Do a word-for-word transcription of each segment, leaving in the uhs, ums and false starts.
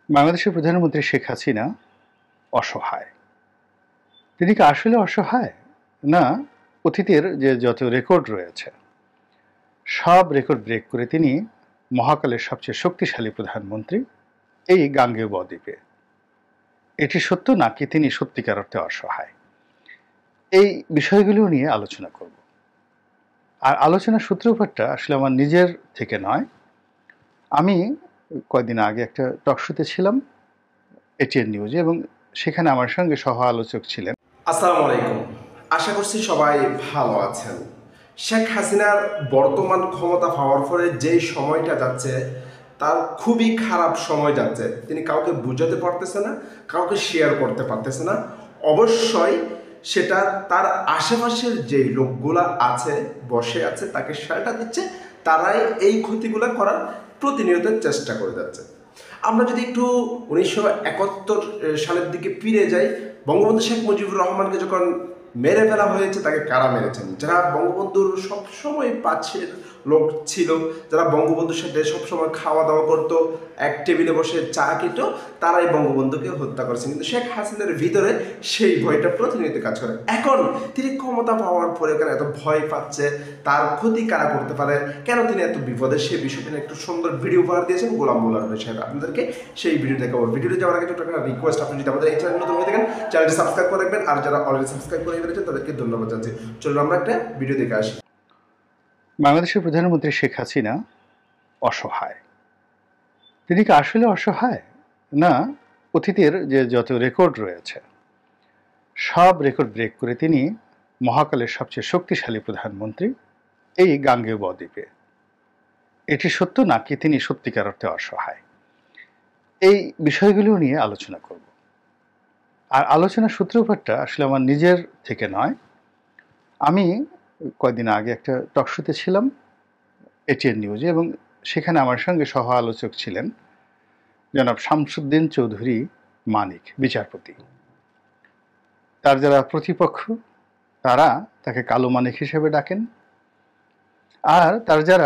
বাংলাদেশের প্রধানমন্ত্রী শেখ হাসিনা অসহায়। তিনি কি আসলে অসহায়? না, অতীতের যে যত রেকর্ড রয়েছে সব রেকর্ড ব্রেক করে তিনি মহাকালের সবচেয়ে শক্তিশালী প্রধানমন্ত্রী এই গাঙ্গেয় বদ্বীপে। এটি সত্য নাকি তিনি সত্যিকার অর্থে অসহায়? এই বিষয়গুলো নিয়ে আলোচনা করব। আর আলোচনার সূত্রপাতটা আসলে আমার নিজের থেকে নয়। আমি কয়েকদিন আগে একটা টকশোতে ছিলাম এটিএন নিউজে, এবং সেখানে আমার সঙ্গে সহ আলোচক ছিলেন। আসসালামু আলাইকুম, আশা করছি সবাই ভালো আছেন। শেখ হাসিনার বর্তমান ক্ষমতা পাওয়ার পরে যেই সময়টা যাচ্ছে তার খুবই খারাপ সময় যাচ্ছে। তিনি কাউকে বুঝাতে পারতেছে না, কাউকে শেয়ার করতে পারতেছে না। অবশ্যই সেটা তার আশেপাশের যেই লোকগুলা আছে, বসে আছে, তাকে সেটা দিচ্ছে, তারাই এই ক্ষতিগুলো করার প্রতিনিয়ত চেষ্টা করে যাচ্ছে। আমরা যদি একটু উনিশশো একাত্তর সালের দিকে ফিরে যাই, বঙ্গবন্ধু শেখ মুজিবুর রহমানকে যখন মেরে ফেলা হয়েছে, তাকে কারা মেরেছেন? যারা বঙ্গবন্ধুর সবসময় পাশের লোক ছিল, যারা বঙ্গবন্ধুর সাথে সবসময় খাওয়া দাওয়া করতো, এক টেবিলে বসে চা খেত, তারাই বঙ্গবন্ধুকে হত্যা করেছেন। কিন্তু শেখ হাসিনার ভিতরে সেই ভয়টা প্রতিনিয়ত কাজ করে। এখন তিনি ক্ষমতা পাওয়ার পরে কেন এত ভয় পাচ্ছে, তার ক্ষতি কারা করতে পারে, কেন তিনি এত বিপদে, সেই বিষয়টা নিয়ে একটু সুন্দর ভিডিও উপহার দিয়েছেন গোলাম মোল্লার সাহেব। আপনাদেরকে সেই ভিডিও দেখাবো। ভিডিওতে যাওয়ার আগে একটা রিকোয়েস্ট, আপনি যদি আমাদের এই চ্যানেল নতুন হয়ে থাকেন, চ্যানেলটি সাবস্ক্রাইব করে রাখবেন, আর যারা অলরেডি সাবস্ক্রাইব করে ফেলেছেন তাদেরকে ধন্যবাদ জানাচ্ছি। চলুন আমরা একটা ভিডিও দেখে আসি। বাংলাদেশের প্রধানমন্ত্রী শেখ হাসিনা অসহায়। তিনি কি আসলে অসহায়? না, অতীতের যে যত রেকর্ড রয়েছে সব রেকর্ড ব্রেক করে তিনি মহাকালের সবচেয়ে শক্তিশালী প্রধানমন্ত্রী এই গাঙ্গেয় বদ্বীপে। এটি সত্য নাকি তিনি সত্যিকার অর্থে অসহায়? এই বিষয়গুলো নিয়ে আলোচনা করব। আর আলোচনার সূত্রপাতটা আসলে আমার নিজের থেকে নয়। আমি কয়েকদিন আগে একটা টকশোতে ছিলাম এটিএন নিউজে, এবং সেখানে আমার সঙ্গে সহ আলোচক ছিলেন জনাব শামসুদ্দিন চৌধুরী মানিক, বিচারপতি। তার যারা প্রতিপক্ষ তারা তাকে কালো মানিক হিসেবে ডাকেন, আর তার যারা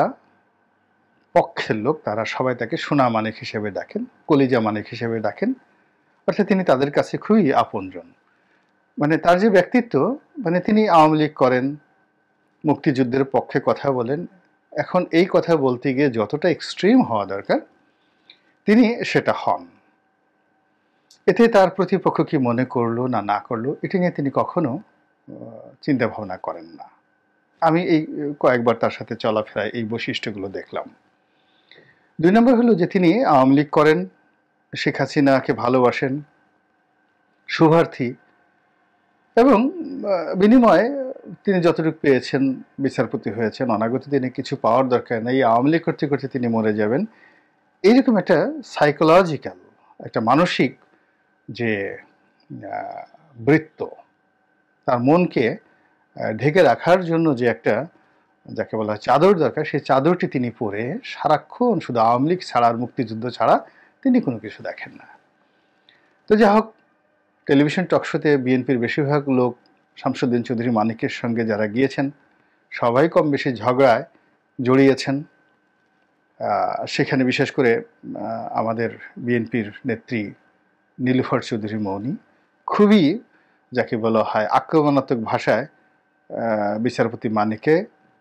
পক্ষের লোক তারা সবাই তাকে সোনা মানিক হিসেবে ডাকেন, কলিজা মানিক হিসেবে ডাকেন। অর্থাৎ তিনি তাদের কাছে খুবই আপনজন। মানে তার যে ব্যক্তিত্ব, মানে তিনি আওয়ামী লীগ করেন, মুক্তিযুদ্ধের পক্ষে কথা বলেন। এখন এই কথা বলতে গিয়ে যতটা এক্সট্রিম হওয়া দরকার তিনি সেটা হন। এতে তার প্রতিপক্ষ কি মনে করলো না না করলো এটা নিয়ে তিনি কখনো চিন্তা ভাবনা করেন না। আমি এই কয়েকবার তার সাথে চলাফেরায় এই বৈশিষ্ট্যগুলো দেখলাম। দুই নম্বর হলো যে তিনি আওয়ামী লীগ করেন, শেখ হাসিনাকে ভালোবাসেন, শুভার্থী, এবং বিনিময়ে তিনি যতটুকু পেয়েছেন, বিচারপতি হয়েছেন, অনাগত দিনে কিছু পাওয়ার দরকার নেই, আওয়ামী লীগ করতে করতে তিনি মরে যাবেন, এইরকম একটা সাইকোলজিক্যাল, একটা মানসিক যে বৃত্ত, তার মনকে ঢেকে রাখার জন্য যে একটা যাকে বলা হয় চাদর দরকার, সেই চাদরটি তিনি পরে সারাক্ষণ শুধু আওয়ামী লীগ ছাড়া আর মুক্তিযুদ্ধ ছাড়া তিনি কোনো কিছু দেখেন না। তো যাই হোক, টেলিভিশন টকশোতে বিএনপির বেশিরভাগ লোক শামসুদ্দিন চৌধুরী মানিকের সঙ্গে যারা গিয়েছেন সবাই কম বেশি ঝগড়ায় জড়িয়েছেন। সেখানে বিশেষ করে আমাদের বিএনপির নেত্রী নীলুফার চৌধুরী মৌনি খুবই যাকে বলা হয় আক্রমণাত্মক ভাষায় বিচারপতি মানিককে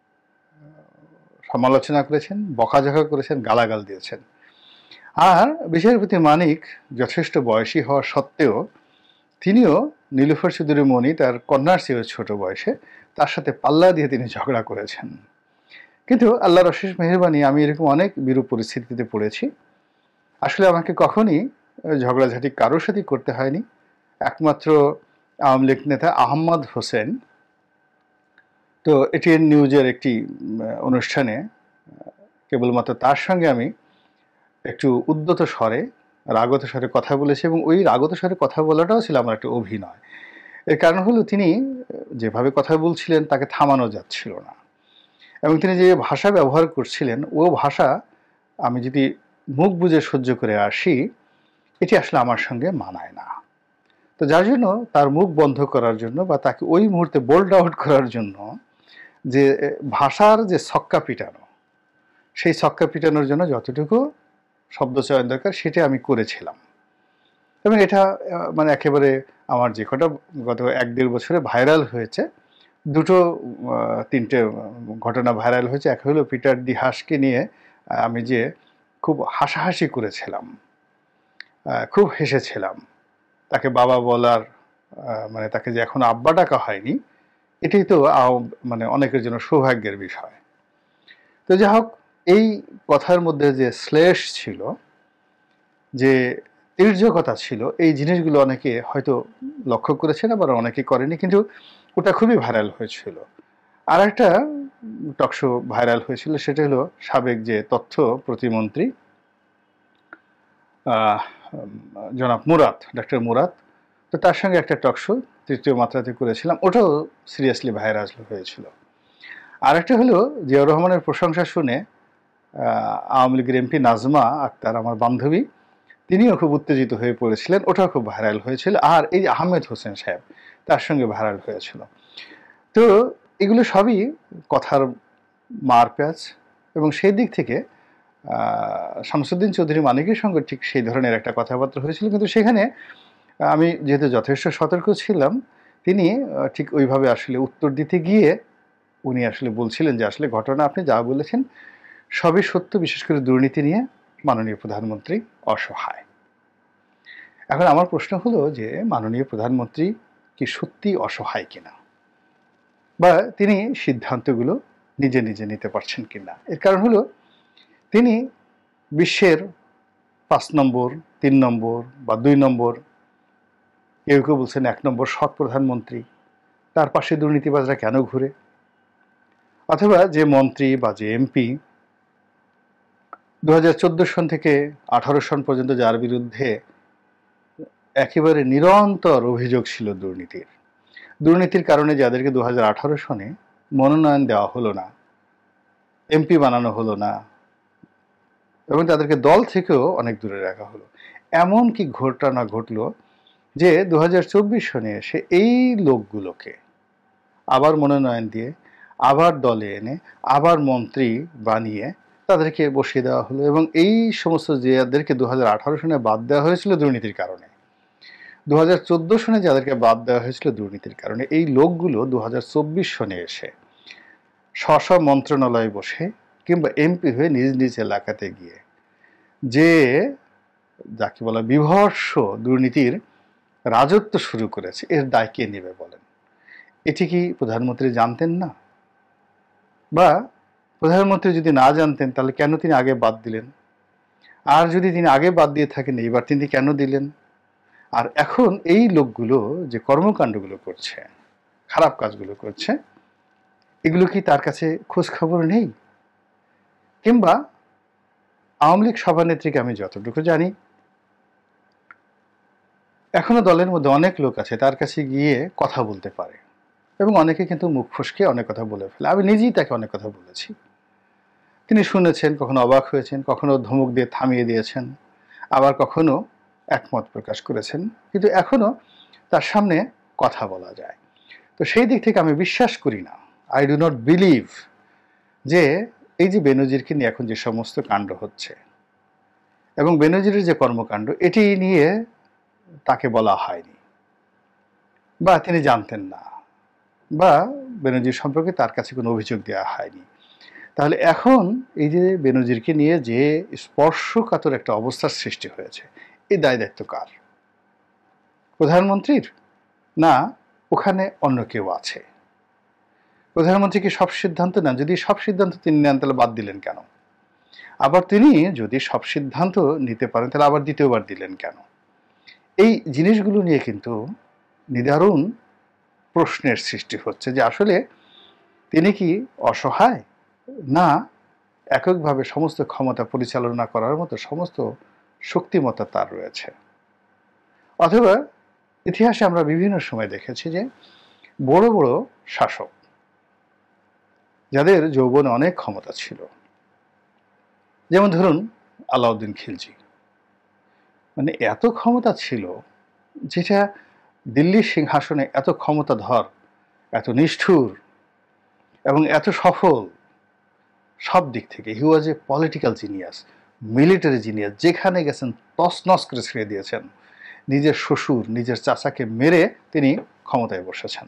সমালোচনা করেছেন, বকাঝকা করেছেন, গালাগাল দিয়েছেন। আর বিচারপতি মানিক যথেষ্ট বয়সী হওয়া সত্ত্বেও তিনিও নীলুফার চৌধুরী মৌনি তার কন্যার চেয়েও ছোট বয়সে তার সাথে পাল্লা দিয়ে তিনি ঝগড়া করেছেন। কিন্তু আল্লাহর অশেষ মেহেরবানি, আমি এরকম অনেক বিরূপ পরিস্থিতিতে পড়েছি। আসলে আমাকে কখনই ঝগড়াঝাটি কারোর সাথেই করতে হয়নি। একমাত্র আওয়ামী লীগ নেতা আহমদ হোসেন, তো এটিএন নিউজের একটি অনুষ্ঠানে কেবলমাত্র তার সঙ্গে আমি একটু উদ্যত স্বরে, রাগত স্বরে কথা বলেছি, এবং ওই রাগত স্বরে কথা বলাটাও ছিল আমার একটা অভিনয়। এর কারণ হলো তিনি যেভাবে কথা বলছিলেন তাকে থামানো যাচ্ছিল না, এবং তিনি যে ভাষা ব্যবহার করছিলেন ও ভাষা আমি যদি মুখ বুজে সহ্য করে আসি এটি আসলে আমার সঙ্গে মানায় না। তো যার জন্য তার মুখ বন্ধ করার জন্য বা তাকে ওই মুহূর্তে বোল্ড আউট করার জন্য যে ভাষার যে ছক্কা পিটানো, সেই ছক্কা পিটানোর জন্য যতটুকু শব্দ চয়ন দরকার সেটা আমি করেছিলাম। এবং এটা মানে একেবারে আমার যে কটা গত এক দেড় বছরে ভাইরাল হয়েছে, দুটো তিনটে ঘটনা ভাইরাল হয়েছে। এক হলো পিটার দি হাসকে নিয়ে আমি যে খুব হাসাহাসি করেছিলাম, খুব হেসেছিলাম, তাকে বাবা বলার মানে তাকে যে এখন আব্বা ডাকা হয়নি, এটাই তো মানে অনেকের জন্য সৌভাগ্যের বিষয়। তো যাই হোক, এই কথার মধ্যে যে শ্লেষ ছিল, যে তীর্যকতা ছিল, এই জিনিসগুলো অনেকে হয়তো লক্ষ্য করেছেন, আবার অনেকে করেনি, কিন্তু ওটা খুবই ভাইরাল হয়েছিল। আর একটা টকশো ভাইরাল হয়েছিল, সেটা হলো সাবেক যে তথ্য প্রতিমন্ত্রী জনাব মুরাদ, ডক্টর মুরাদ, তো তার সঙ্গে একটা টকশো তৃতীয় মাত্রাতে করেছিলাম, ওটাও সিরিয়াসলি ভাইরাল হয়েছিল। আর একটা হলো জিয়াউর রহমানের প্রশংসা শুনে আওয়ামী লীগের এমপি নাজমা আক্তার, আমার বান্ধবী, তিনিও খুব উত্তেজিত হয়ে পড়েছিলেন, ওটাও খুব ভাইরাল হয়েছিল। আর এই যে আহমেদ হোসেন সাহেব, তার সঙ্গে ভাইরাল হয়েছিল। তো এগুলো সবই কথার মারপ্যাচ, এবং সেই দিক থেকে শামসুদ্দিন চৌধুরী মানিকের সঙ্গে ঠিক সেই ধরনের একটা কথাবার্তা হয়েছিল, কিন্তু সেখানে আমি যেহেতু যথেষ্ট সতর্ক ছিলাম, তিনি ঠিক ওইভাবে আসলে উত্তর দিতে গিয়ে উনি আসলে বলছিলেন যে আসলে ঘটনা আপনি যা বলেছেন সবই সত্য, বিশেষ করে দুর্নীতি নিয়ে মাননীয় প্রধানমন্ত্রী অসহায়। এখন আমার প্রশ্ন হলো যে মাননীয় প্রধানমন্ত্রী কি সত্যি অসহায় কিনা, বা তিনি সিদ্ধান্তগুলো নিজে নিজে নিতে পারছেন কিনা। এর কারণ হলো তিনি বিশ্বের পাঁচ নম্বর, তিন নম্বর বা দুই নম্বর, কেউ কেউ বলছেন এক নম্বর সৎ প্রধানমন্ত্রী, তার পাশে দুর্নীতিবাজরা কেন ঘুরে? অথবা যে মন্ত্রী বা যে এমপি দু হাজার চোদ্দ সন থেকে আঠারো সন পর্যন্ত যার বিরুদ্ধে একেবারে নিরন্তর অভিযোগ ছিল দুর্নীতির, দুর্নীতির কারণে যাদেরকে দু হাজার আঠারো সনে মনোনয়ন দেওয়া হলো না, এমপি বানানো হলো না, এবং তাদেরকে দল থেকেও অনেক দূরে রাখা হলো, এমন কি ঘটনা ঘটলো যে দু হাজার চব্বিশ সনে এসে এই লোকগুলোকে আবার মনোনয়ন দিয়ে, আবার দলে এনে, আবার মন্ত্রী বানিয়ে তাদেরকে বসিয়ে দেওয়া হলো। এবং এই সমস্ত যাদেরকে দু হাজার আঠারো সনে বাদ দেওয়া হয়েছিল দুর্নীতির কারণে, দু হাজার চোদ্দ সনে যাদেরকে বাদ দেওয়া হয়েছিল দুর্নীতির কারণে, এই লোকগুলো দু হাজার চব্বিশ সনে এসে স্ব স্ব মন্ত্রণালয়ে বসে কিংবা এমপি হয়ে নিজ নিজ এলাকাতে গিয়ে যে যাকে বলা বিভৎস দুর্নীতির রাজত্ব শুরু করেছে, এর দায় কে নেবে বলেন? এটি কি প্রধানমন্ত্রী জানতেন না? বা প্রধানমন্ত্রী যদি না জানতেন তাহলে কেন তিনি আগে বাদ দিলেন? আর যদি তিনি আগে বাদ দিয়ে থাকেন, এবার তিনি কেন দিলেন? আর এখন এই লোকগুলো যে কর্মকাণ্ডগুলো করছে, খারাপ কাজগুলো করছে, এগুলো কি তার কাছে খোঁজ খবর নেই? কিংবা আওয়ামী লীগ সভানেত্রীকে আমি যতটুকু জানি, এখনো দলের মধ্যে অনেক লোক আছে তার কাছে গিয়ে কথা বলতে পারে, এবং অনেকে কিন্তু মুখ ফসকে অনেক কথা বলে ফেলে। আমি নিজেই তাকে অনেক কথা বলেছি, তিনি শুনেছেন, কখনো অবাক হয়েছেন, কখনো ধমক দিয়ে থামিয়ে দিয়েছেন, আবার কখনো একমত প্রকাশ করেছেন, কিন্তু এখনো তার সামনে কথা বলা যায়। তো সেই দিক থেকে আমি বিশ্বাস করি না, আই ডু নট বিলিভ যে এই যে বেনজিরকে নিয়ে এখন যে সমস্ত কাণ্ড হচ্ছে এবং বেনজিরের যে কর্মকাণ্ড, এটি নিয়ে তাকে বলা হয়নি, বা তিনি জানতেন না, বা বেনজির সম্পর্কে তার কাছে কোনো অভিযোগ দেওয়া হয়নি। তাহলে এখন এই যে বেনজিরকে নিয়ে যে স্পর্শকাতর একটা অবস্থার সৃষ্টি হয়েছে, এই দায় দায়িত্ব কার? প্রধানমন্ত্রীর? না ওখানে অন্য কেউ আছে? প্রধানমন্ত্রী কি সব সিদ্ধান্ত নেন? যদি সব সিদ্ধান্ত তিনি নেন তাহলে বাদ দিলেন কেন? আবার তিনি যদি সব সিদ্ধান্ত নিতে পারেন তাহলে আবার দ্বিতীয়বার দিলেন কেন? এই জিনিসগুলো নিয়ে কিন্তু নিদারুণ প্রশ্নের সৃষ্টি হচ্ছে যে আসলে তিনি কি অসহায়, না এককভাবে সমস্ত ক্ষমতা পরিচালনা করার মতো সমস্ত শক্তিমত্তা তার রয়েছে? অথবা ইতিহাসে আমরা বিভিন্ন সময় দেখেছি যে বড় বড় শাসক যাদের যৌবনে অনেক ক্ষমতা ছিল, যেমন ধরুন আলাউদ্দিন খিলজি, মানে এত ক্ষমতা ছিল যেটা দিল্লির সিংহাসনে এত ক্ষমতাধর, এত নিষ্ঠুর এবং এত সফল সব দিক থেকে। He was a political genius, military genius, যেখানে গেছেন তছনছ করে ছেড়ে দিয়েছেন, নিজের শ্বশুর নিজের চাচাকে মেরে তিনি ক্ষমতায় বসেছেন।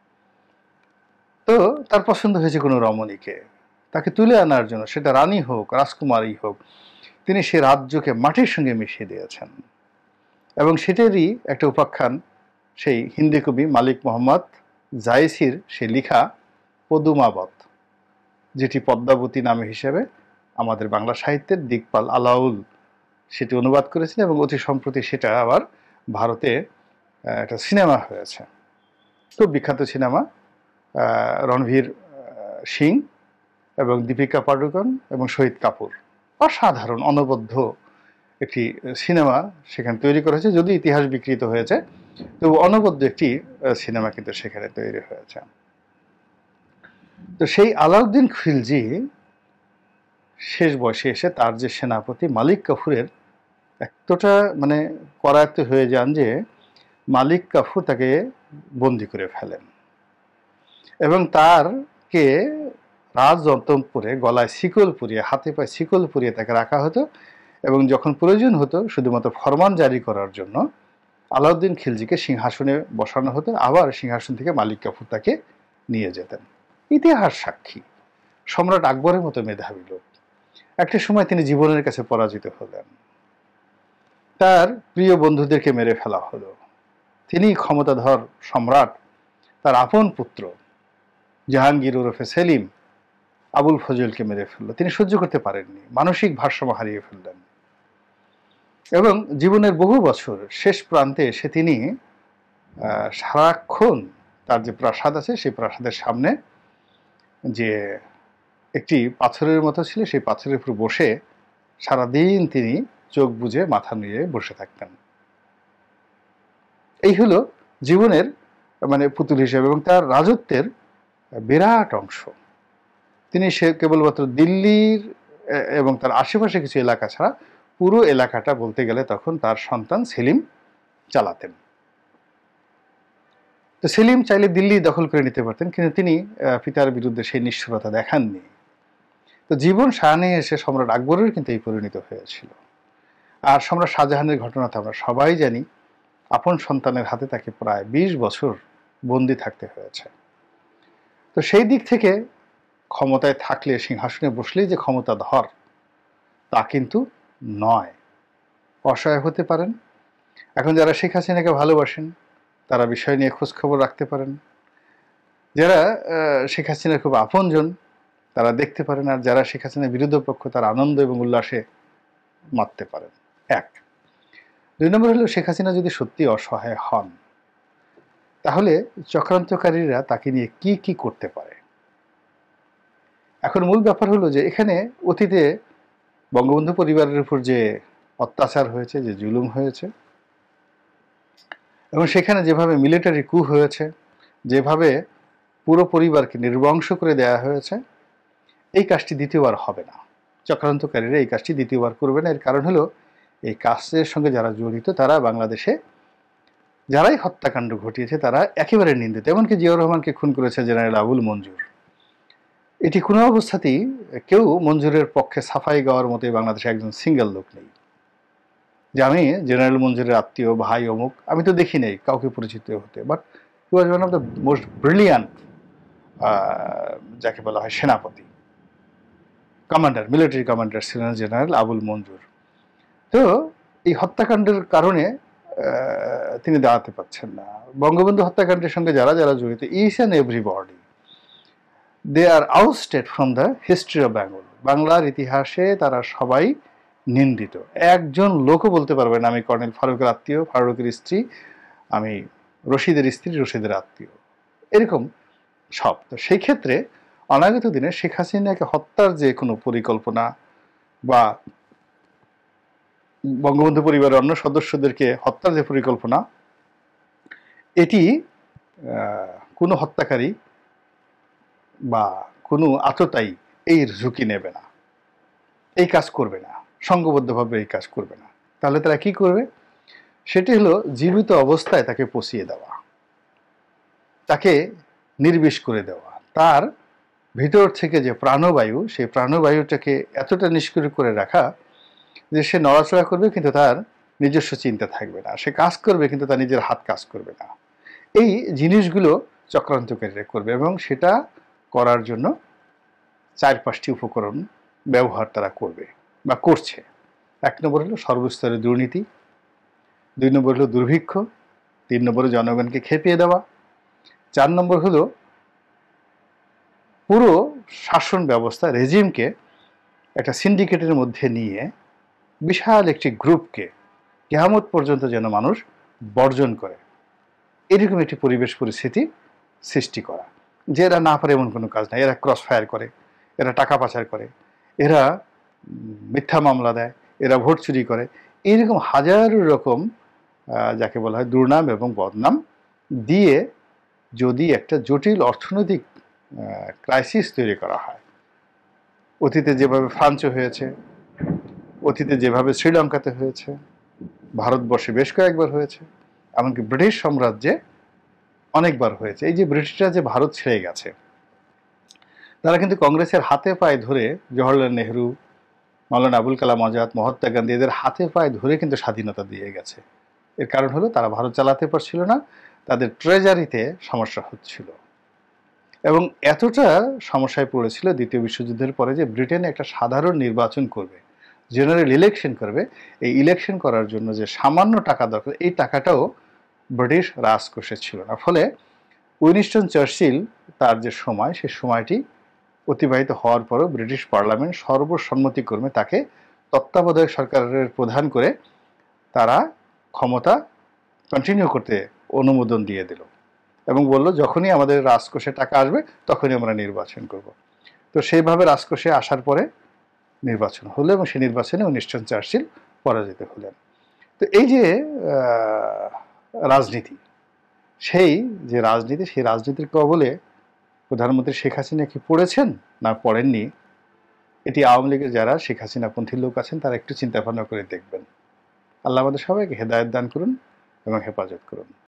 তো তার পছন্দ হয়েছে কোনো রমণীকে, তাকে তুলে আনার জন্য, সেটা রানী হোক রাজকুমারী হোক, তিনি সে রাজ্যকে মাটির সঙ্গে মিশিয়ে দিয়েছেন। এবং সেটারই একটা উপাখ্যান সেই হিন্দি কবি মালিক মোহাম্মদ জায়েসির সে লিখা পদুমাবত, যেটি পদ্মাবতী নামে হিসেবে আমাদের বাংলা সাহিত্যের দিকপাল আলাউল সেটি অনুবাদ করেছিলেন, এবং অতি সম্প্রতি সেটা আবার ভারতে একটা সিনেমা হয়েছে, খুব বিখ্যাত সিনেমা, রণবীর সিং এবং দীপিকা পাডুকোন এবং শহীদ কাপুর, অসাধারণ অনবদ্য একটি সিনেমা সেখানে তৈরি করা হয়েছে। যদি ইতিহাস বিকৃত হয়েছে, তবু অনবদ্য একটি সিনেমা কিন্তু সেখানে তৈরি হয়েছে। তো সেই আলাউদ্দিন খিলজি শেষ বয়সে এসে তার যে সেনাপতি মালিক কাফুরের এতটা মানে করায়ত্ত হয়ে যান যে মালিক কাফুর তাকে বন্দি করে ফেলেন, এবং তারকে রাজযন্তরে গলায় শিকল পরিয়ে, হাতে পায়ে শিকল পরিয়ে তাকে রাখা হতো, এবং যখন প্রয়োজন হতো শুধুমাত্র ফরমান জারি করার জন্য আলাউদ্দিন খিলজিকে সিংহাসনে বসানো হতো, আবার সিংহাসন থেকে মালিক কাফুর তাকে নিয়ে যেতেন। ইতিহাস সাক্ষী সম্রাট আকবরের মতো মেধাবী লোক, একটা সময় তিনি জীবনের কাছে পরাজিত হলেন, তার প্রিয় বন্ধুদেরকে মেরে ফেলা হলো, তিনি ক্ষমতাধর সম্রাট তার আপন পুত্র জাহাঙ্গীর ওরফে সেলিম আবুল ফজলকে মেরে ফেললো, তিনি সহ্য করতে পারেননি, মানসিক ভারসাম্য হারিয়ে ফেললেন, এবং জীবনের বহু বছর শেষ প্রান্তে এসে তিনি সারাক্ষণ তার যে প্রাসাদ আছে সেই প্রাসাদের সামনে যে একটি পাথরের মতো ছিল সেই পাথরের উপর বসে সারাদিন তিনি চোখ বুজে মাথা নিয়ে বসে থাকতেন। এই হলো জীবনের মানে পুতুল হিসেবে, এবং তার রাজত্বের বিরাট অংশ তিনি সে কেবলমাত্র দিল্লির এবং তার আশেপাশে কিছু এলাকা ছাড়া পুরো এলাকাটা বলতে গেলে তখন তার সন্তান সেলিম চালাতেন। তো সেলিম চাইলে দিল্লি দখল করে নিতে পারতেন, কিন্তু তিনি পিতার বিরুদ্ধে সেই নিষ্ঠুরতা দেখাননি। তো জীবন সায়ানে এসে সম্রাট আকবরের কিন্তু এই পরিণত হয়েছিল। আর সম্রাট শাহজাহানের ঘটনা তো আমরা সবাই জানি, আপন সন্তানের হাতে তাকে প্রায় বিশ বছর বন্দি থাকতে হয়েছে। তো সেই দিক থেকে ক্ষমতায় থাকলে, সিংহাসনে বসলেই যে ক্ষমতাধর তা কিন্তু নয়, অসহায় হতে পারেন। এখন যারা শেখ হাসিনাকে ভালোবাসেন তারা বিষয় নিয়ে খোঁজ খবর রাখতে পারেন, যারা শেখ হাসিনার খুব আপনজন তারা দেখতে পারেন, আর যারা শেখ হাসিনার বিরুদ্ধ পক্ষ তারা আনন্দ এবং উল্লাসে মাততে পারেন। এক। দুই নম্বর হলো, শেখ হাসিনা যদি সত্যি অসহায় হন তাহলে চক্রান্তকারীরা তাকে নিয়ে কি কি করতে পারে। এখন মূল ব্যাপার হলো যে এখানে অতীতে বঙ্গবন্ধু পরিবারের উপর যে অত্যাচার হয়েছে, যে জুলুম হয়েছে, এবং সেখানে যেভাবে মিলিটারি কু হয়েছে, যেভাবে পুরো পরিবারকে নির্বংশ করে দেওয়া হয়েছে, এই কাজটি দ্বিতীয়বার হবে না। চক্রান্তকারীরা এই কাজটি দ্বিতীয়বার করবে না। এর কারণ হলো এই কাজের সঙ্গে যারা জড়িত তারা বাংলাদেশে যারাই হত্যাকাণ্ড ঘটিয়েছে তারা একেবারে নিন্দিত। এমনকি জিয়াউর রহমানকে খুন করেছে জেনারেল আবুল মঞ্জুর, এটি কোনো অবস্থাতেই কেউ মঞ্জুরের পক্ষে সাফাই গাওয়ার মতো বাংলাদেশে একজন সিঙ্গেল লোক নেই যে আমি জেনারেল মঞ্জুরের আত্মীয়, ভাই, অমুক, আমি তো দেখি নেই কাউকে পরিচিত হতে। But he was one of the most brilliant, যাকে বলা হয় সেনাপতি, কমান্ডার, মিলিটারি কমান্ডার ছিলেন জেনারেল আবুল মঞ্জুর। তো এই হত্যাকাণ্ডের কারণে তিনি দাঁড়াতে পারছেন না। বঙ্গবন্ধু হত্যাকাণ্ডের সঙ্গে যারা যারা জড়িত, each and everybody, they are ousted from the history of Bengal. বাংলার ইতিহাসে তারা সবাই নিন্দিত। একজন লোকও বলতে পারবে না আমি কর্নেল ফারুকের আত্মীয়, ফারুকের স্ত্রী, আমি রশিদের স্ত্রী, রশিদের আত্মীয়, এরকম সব। তো সেই ক্ষেত্রে অনাগত দিনে শেখ হাসিনাকে হত্যার যে কোনো পরিকল্পনা বা বঙ্গবন্ধু পরিবারের অন্য সদস্যদেরকে হত্যার যে পরিকল্পনা, এটি কোনো হত্যাকারী বা কোনো আততায়ী এই ঝুঁকি নেবে না, এই কাজ করবে না, সংঘবদ্ধভাবে এই কাজ করবে না। তাহলে তারা কি করবে? সেটি হলো জীবিত অবস্থায় তাকে পচিয়ে দেওয়া, তাকে নির্বিষ করে দেওয়া, তার ভিতর থেকে যে প্রাণবায়ু, সেই প্রাণবায়ুটাকে এতটা নিষ্ক্রিয় করে রাখা যে সে নড়াচড়া করবে কিন্তু তার নিজস্ব চিন্তা থাকবে না, সে কাজ করবে কিন্তু তার নিজের হাত কাজ করবে না। এই জিনিসগুলো চক্রান্তকারীরা করবে এবং সেটা করার জন্য চার পাঁচটি উপকরণ ব্যবহার তারা করবে বা করছে। এক নম্বর হলো সর্বস্তরে দুর্নীতি, দুই নম্বর হলো দুর্ভিক্ষ, তিন নম্বরে জনগণকে খেপিয়ে দেওয়া, চার নম্বর হলো পুরো শাসন ব্যবস্থা রেজিমকে একটা সিন্ডিকেটের মধ্যে নিয়ে বিশাল একটি গ্রুপকে কিয়ামত পর্যন্ত যেন মানুষ বর্জন করে এরকম একটি পরিবেশ পরিস্থিতি সৃষ্টি করা, যে এরা না পারে এমন কোনো কাজ নাই। এরা ক্রস ফায়ার করে, এরা টাকা পাচার করে, এরা মিথ্যা মামলা দেয়, এরা ভোট চুরি করে, এইরকম হাজার রকম যাকে বলা হয় দুর্নাম এবং বদনাম দিয়ে যদি একটা জটিল অর্থনৈতিক ক্রাইসিস তৈরি করা হয়, অতীতে যেভাবে ফ্রান্সে হয়েছে, অতীতে যেভাবে শ্রীলঙ্কাতে হয়েছে, ভারতবর্ষে বেশ কয়েকবার হয়েছে, এমনকি ব্রিটিশ সাম্রাজ্যে অনেকবার হয়েছে। এই যে ব্রিটিশরা যে ভারত ছেড়ে গেছে, তারা কিন্তু কংগ্রেসের হাতে পায়ে ধরে, জওহরলাল নেহরু, মাওলানা আবুল কালাম আজাদ, মহাত্মা গান্ধী এদের হাতে পায়ে ধরে কিন্তু স্বাধীনতা দিয়ে গেছে। এর কারণ হলো তারা ভারত চালাতে পারছিল না, তাদের ট্রেজারিতে সমস্যা হচ্ছিল এবং এতটা সমস্যায় পড়েছিল দ্বিতীয় বিশ্বযুদ্ধের পরে যে ব্রিটেনে একটা সাধারণ নির্বাচন করবে, জেনারেল ইলেকশন করবে, এই ইলেকশন করার জন্য যে সামান্য টাকা দরকার এই টাকাটাও ব্রিটিশ রাজকোষে ছিল না। ফলে উইনস্টন চার্চিল তার যে সময়, সে সময়টি অতিবাহিত হওয়ার পরও ব্রিটিশ পার্লামেন্ট সর্বসম্মতিক্রমে তাকে তত্ত্বাবধায়ক সরকারের প্রধান করে তারা ক্ষমতা কন্টিনিউ করতে অনুমোদন দিয়ে দিল এবং বলল যখনই আমাদের রাজকোষে টাকা আসবে তখনই আমরা নির্বাচন করব। তো সেইভাবে রাজকোষে আসার পরে নির্বাচন হলো এবং সেই নির্বাচনে উইনস্টন চার্চিল পরাজিত হলেন। তো এই যে রাজনীতি, সেই যে রাজনীতি, সেই রাজনীতির কবলে প্রধানমন্ত্রী শেখ হাসিনা কি পড়েছেন না পড়েননি, এটি আওয়ামী লীগের যারা শেখ হাসিনাপন্থী লোক আছেন তারা একটু চিন্তা ভাবনা করে দেখবেন। আল্লাহ আমাদের সবাইকে হেদায়েত দান করুন এবং হেফাজত করুন।